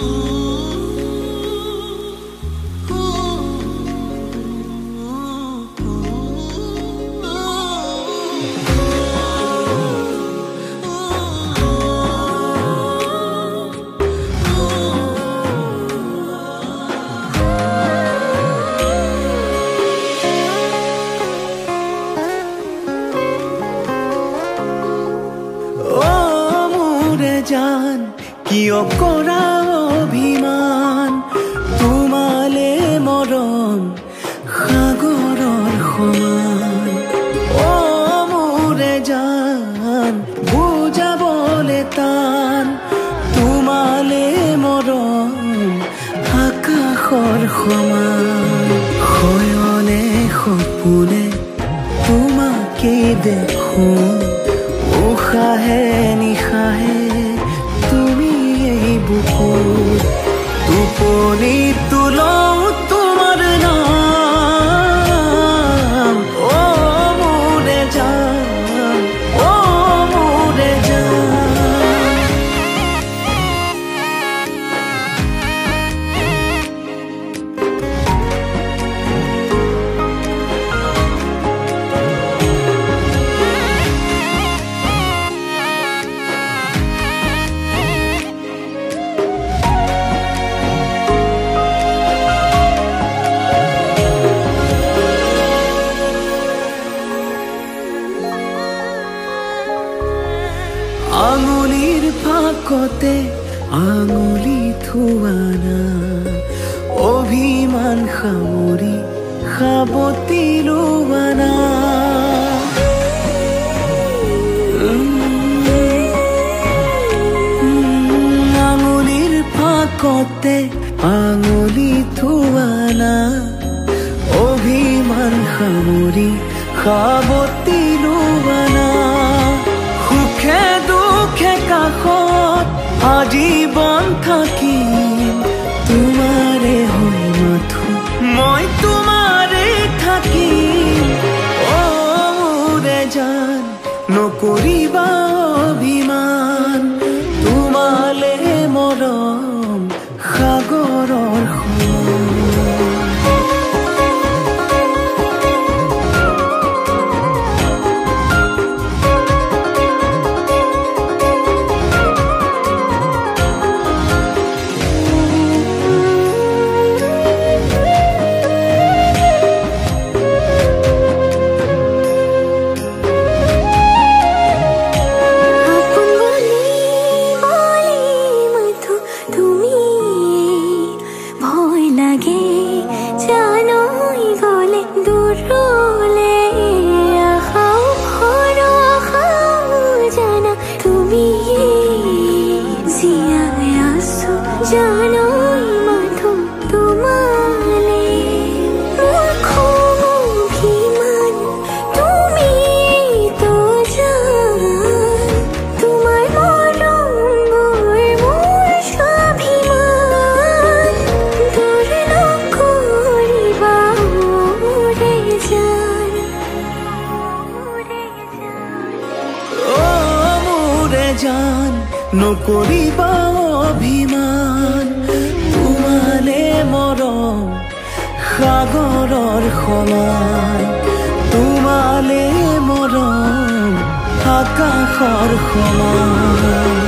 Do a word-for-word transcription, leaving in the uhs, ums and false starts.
জান কিয় কৰা অভিমান তোমালে মৰম সাগৰৰ সমান অ মোৰে জান বুজাবলে টান তোমালে মৰম আকাশৰ সমান শয়নে সপোনে তোমাকে দেখো উশাহে নিশাহে তুমি এই বুকুত টোপনি তুলও তোমাৰ নাম অ মোৰে জান অ মোৰে জান আঙুলিৰ ফাকতে আঙুলি থোৱানা অভিমান সামৰি সাবতি লোৱানা আঙুলিৰ ফাকতে আঙুলি থোৱানা অভিমান সামৰি সাবতি লোৱানা সুখে দুখে কাষত আজীৱন থাকিম তোমাৰে হৈ মাথো মই তোমাৰে থাকিম অ মোৰে জান নকৰিবা অভিমান তোমালে মৰম সাগৰৰ সমান জান নকৰিবা অভিমান তোমালে মৰম সাগৰৰ সমান তোমালে মৰম আকাশৰ সমান